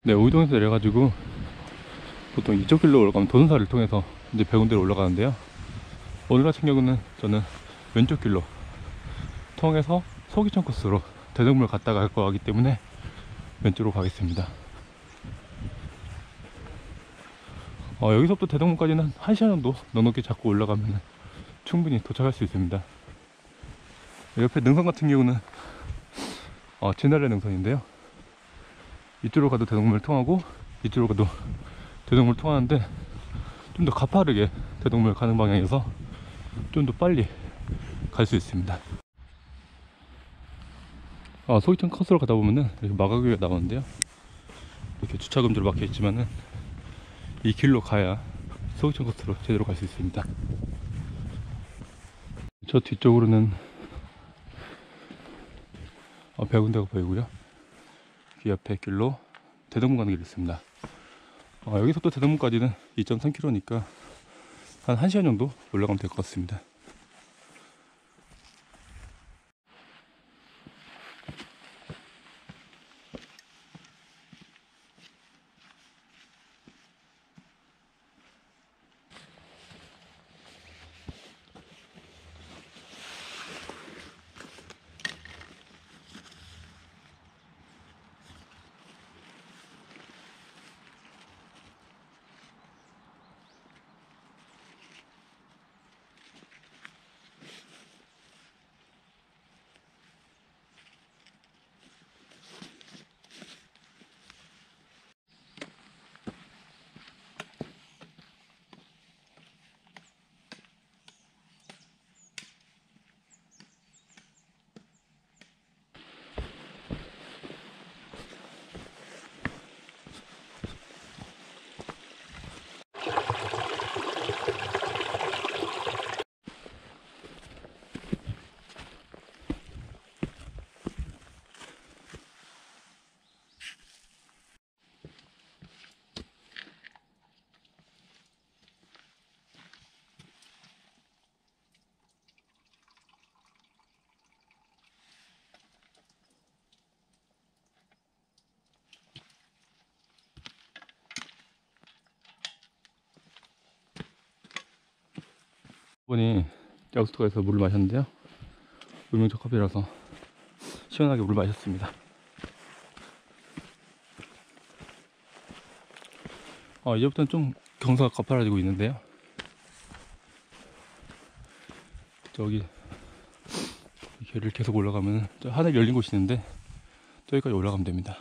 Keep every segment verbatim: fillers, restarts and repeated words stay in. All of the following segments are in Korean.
네, 우이동에서 내려가지고 보통 이쪽 길로 올라가면 도선사를 통해서 이제 백운대로 올라가는데요. 오늘 같은 경우는 저는 왼쪽 길로 통해서 소기천 코스로 대동물 갔다가 갈 거기 때문에 왼쪽으로 가겠습니다. 어, 여기서부터 대동문까지는 한 시간 정도 넉넉히 잡고 올라가면 충분히 도착할 수 있습니다. 옆에 능선 같은 경우는 어, 진달래 능선인데요. 이쪽으로 가도 대동문을 통하고 이쪽으로 가도 대동문을 통하는데 좀 더 가파르게 대동문을 가는 방향이어서 좀 더 빨리 갈 수 있습니다. 아, 소기천 코스로 가다 보면은 이렇게 마가교가 나오는데요. 이렇게 주차금지로 막혀 있지만은 이 길로 가야 소기천 코스로 제대로 갈 수 있습니다. 저 뒤쪽으로는 어, 백운대가 보이고요. 그 옆에 길로 대동문 가는 길이 있습니다. 어, 여기서부터 대동문까지는 이 점 삼 킬로미터니까 한 1시간 정도 올라가면 될 것 같습니다. 이번에 약수터에서 물을 마셨는데요. 우명초 커피라서 시원하게 물을 마셨습니다. 어, 이제부터는 좀 경사가 가파라지고 있는데요. 저기 길을 계속 올라가면 저 하늘 열린 곳이 있는데 저기까지 올라가면 됩니다.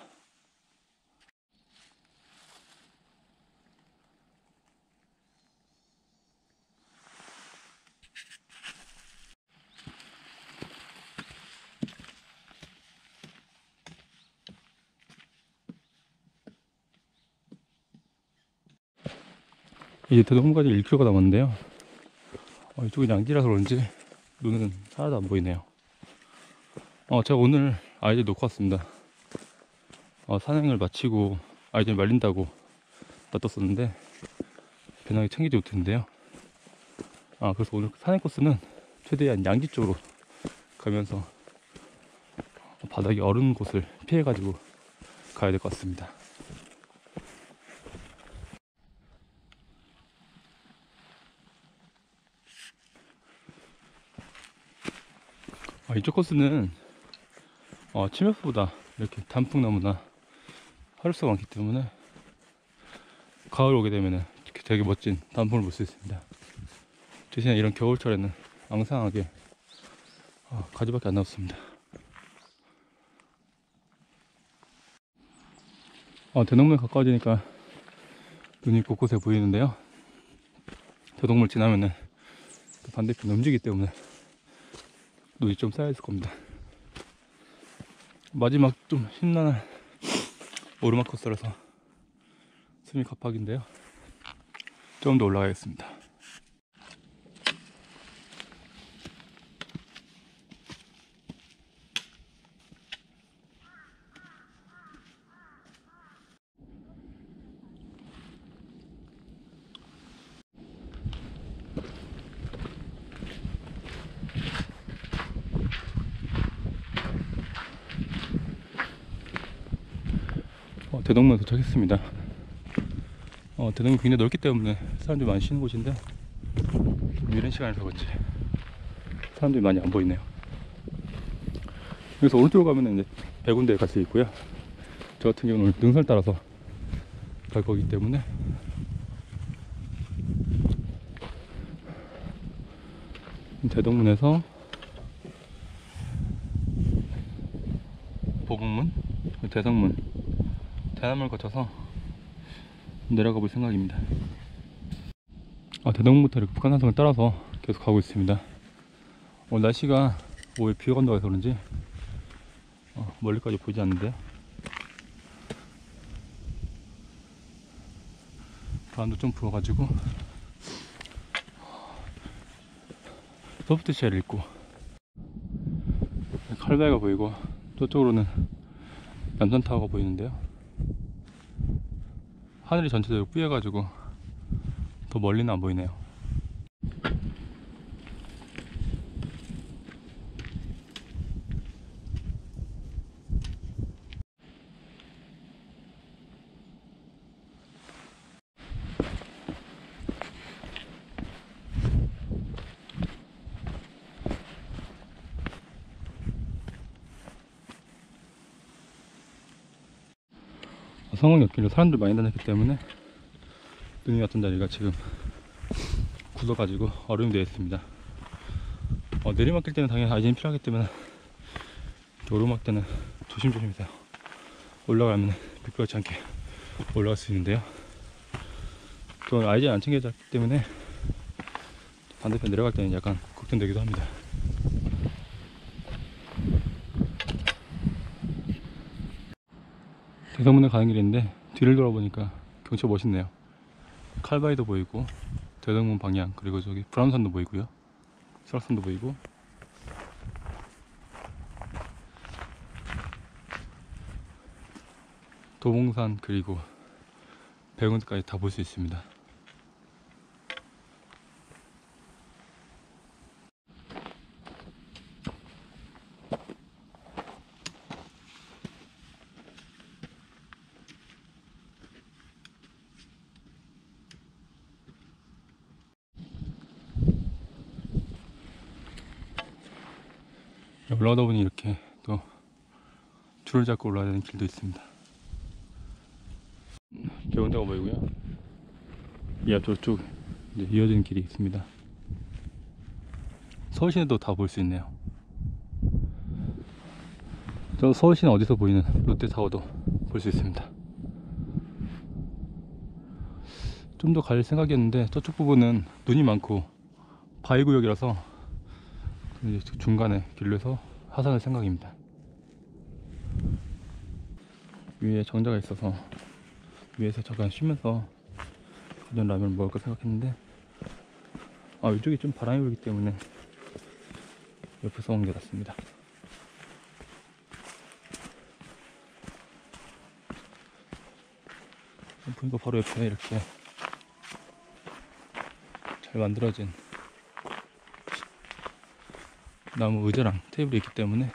이제 대동문까지 일 킬로미터가 남았는데요. 어, 이쪽이 양지라서 그런지 눈은 하나도 안 보이네요. 어, 제가 오늘 아이들 놓고 왔습니다. 어, 산행을 마치고 아이들 말린다고 놔뒀었는데 배낭에 챙기지 못했는데요. 아, 그래서 오늘 산행 코스는 최대한 양지 쪽으로 가면서 바닥이 얼은 곳을 피해가지고 가야 될 것 같습니다. 아, 이쪽 코스는 어, 침엽보다 이렇게 단풍나무나 하루수가 많기 때문에 가을 오게 되면 되게 멋진 단풍을 볼 수 있습니다. 대신에 이런 겨울철에는 앙상하게 어, 가지밖에 안 나왔습니다. 어, 대동물 가까워지니까 눈이 곳곳에 보이는데요. 대동물 지나면은 그 반대편 움직이기 때문에 눈이 좀 쌓여있을 겁니다. 마지막 좀 힘나는 오르막 코스라서 숨이 가팍인데요. 좀 더 올라가겠습니다. 대동문 도착했습니다. 어, 대동문이 굉장히 넓기 때문에 사람들이 많이 쉬는 곳인데 이런 시간에서 그렇지 사람들이 많이 안 보이네요. 그래서 오른쪽으로 가면 이제 백운대에 갈 수 있고요. 저 같은 경우는 능선을 따라서 갈 거기 때문에 대동문에서 보북문, 대성문, 대남을 거쳐서 내려가 볼 생각입니다. 아, 대동문부터 이렇게 북한산성을 따라서 계속 가고 있습니다. 오늘 날씨가 오후에 비가 간다고 해서 그런지 어, 멀리까지 보이지 않는데요. 바람도 좀 불어가지고 소프트쉘을 입고 칼바위가 보이고 저쪽으로는 남산타워가 보이는데요. 하늘이 전체적으로 뿌여가지고 더 멀리는 안 보이네요. 성흥역길로 사람들 많이 다녔기 때문에 눈이 왔던 자리가 지금 굳어가지고 얼음이 되어 있습니다. 어, 내리막길 때는 당연히 아이젠이 필요하기 때문에 오르막 때는 조심조심 해서 올라가면 미끄럽지 않게 올라갈 수 있는데요. 저는 아이젠 안 챙겨졌기 때문에 반대편 내려갈 때는 약간 걱정되기도 합니다. 대성문에 가는 길인데 뒤를 돌아보니까 경치가 멋있네요. 칼바위도 보이고 대성문 방향, 그리고 저기 불암산도 보이고요, 설악산도 보이고 도봉산 그리고 백운까지 다 볼 수 있습니다. 올라가다 보니 이렇게 또 줄을 잡고 올라가야 되는 길도 있습니다. 개운대가 보이고요. 이 앞 저쪽 이제 이어진 길이 있습니다. 서울시내도 다 볼 수 있네요. 저 서울시내 어디서 보이는 롯데타워도 볼 수 있습니다. 좀 더 갈 생각이었는데 저쪽 부분은 눈이 많고 바위구역이라서 중간에 길로해서 하산할 생각입니다. 위에 정자가 있어서 위에서 잠깐 쉬면서 가전 라면을 먹을까 생각했는데 아, 이쪽이 좀 바람이 불기 때문에 옆에서 옮겨놨습니다. 보니까 바로 옆에 이렇게 잘 만들어진 나무 의자랑 테이블이 있기 때문에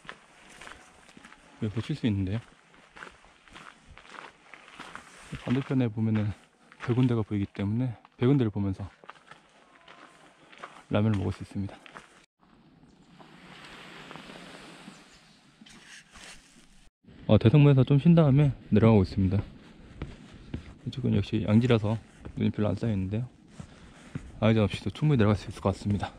여기서 쉴 수 있는데요. 반대편에 보면은 백운대가 보이기 때문에 백운대를 보면서 라면을 먹을 수 있습니다. 어, 대성문에서 좀 쉰 다음에 내려가고 있습니다. 이쪽은 역시 양지라서 눈이 별로 안 쌓여있는데요, 아이전 없이도 충분히 내려갈 수 있을 것 같습니다.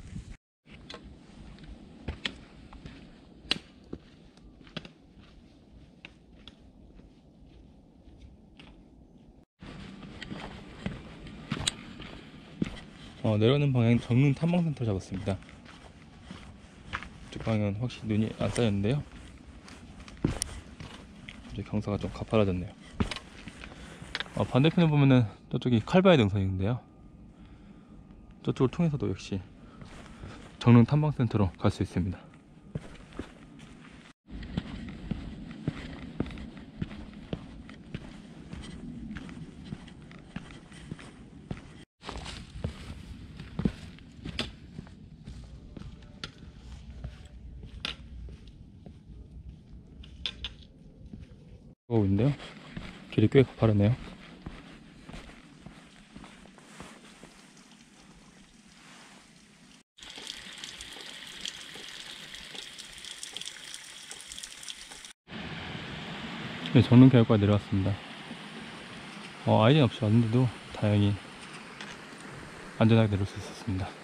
어, 내려가는 방향 정릉 탐방센터 잡았습니다. 이쪽 방향은 확실히 눈이 안 쌓였는데요, 이제 경사가 좀 가파라졌네요. 어, 반대편에 보면은 저쪽이 칼바위 등산인데요, 저쪽을 통해서도 역시 정릉 탐방센터로 갈 수 있습니다. 가고 있는데요. 길이 꽤 가파르네요. 네, 정릉 계곡까지 내려왔습니다. 어, 아이디는 없이 왔는데도 다행히 안전하게 내려올 수 있었습니다.